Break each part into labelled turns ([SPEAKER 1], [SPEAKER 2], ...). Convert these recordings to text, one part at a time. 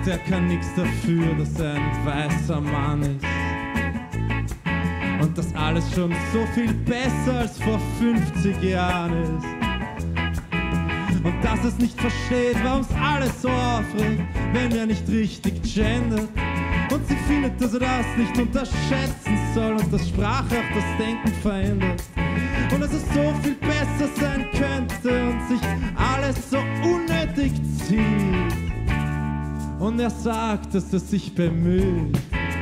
[SPEAKER 1] sagt, er kann nichts dafür, dass er ein weißer Mann ist. Und dass alles schon so viel besser als vor 50 Jahren ist. Und dass es nicht versteht, warum es alles so aufregt, wenn er nicht richtig gendert. Und sie findet, dass er das nicht unterschätzen soll und dass Sprache auch das Denken verändert. Und dass es so viel besser sein könnte und sich alles so unnötig zieht. Und er sagt, dass er sich bemüht.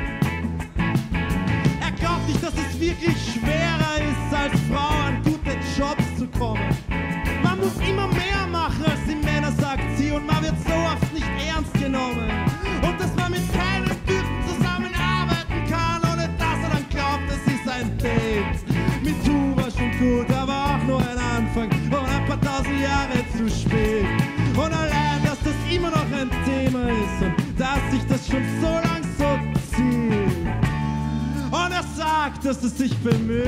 [SPEAKER 1] Er glaubt nicht, dass es wirklich schwerer ist, als Frau an gute Jobs zu kommen. Man muss immer mehr machen, als die Männer, sagt sie, und man wird so oft nicht ernst genommen. Und dass man mit keinem Typen zusammenarbeiten kann, ohne dass er dann glaubt, es ist ein Date. Mit Du war schon gut, aber auch nur ein Anfang und ein paar tausend Jahre zu spät. Und allein, dass das immer noch ein Thema ist und dass sich das schon so lang so zieht. Und er sagt, dass es sich bemüht.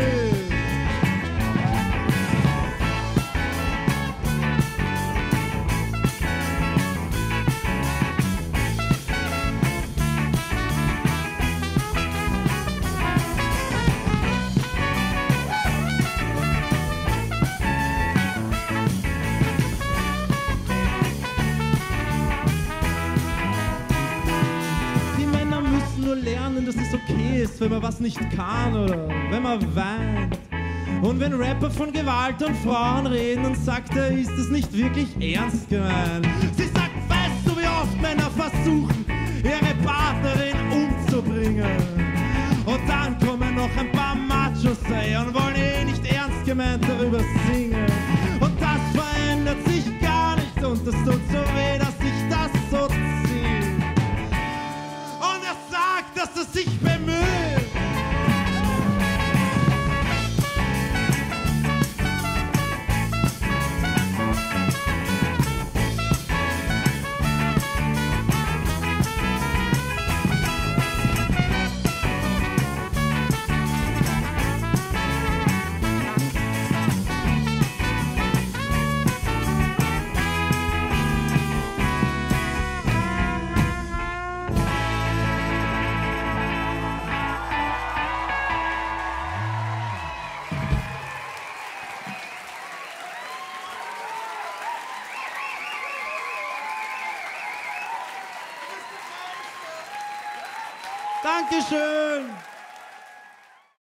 [SPEAKER 1] Nur lernen, dass es okay ist, wenn man was nicht kann oder wenn man weint. Und wenn Rapper von Gewalt und Frauen reden, dann sagt er, ist es nicht wirklich ernst gemeint. Sie sagt, weißt du, wie oft Männer versuchen, ihre Partnerin umzubringen? Und dann kommen noch ein paar Machos und wollen nicht ernst gemeint darüber singen. Und das verändert sich gar nicht und das tut so weh, dass sich das so zieht. Dass es sich bemüht. Dankeschön!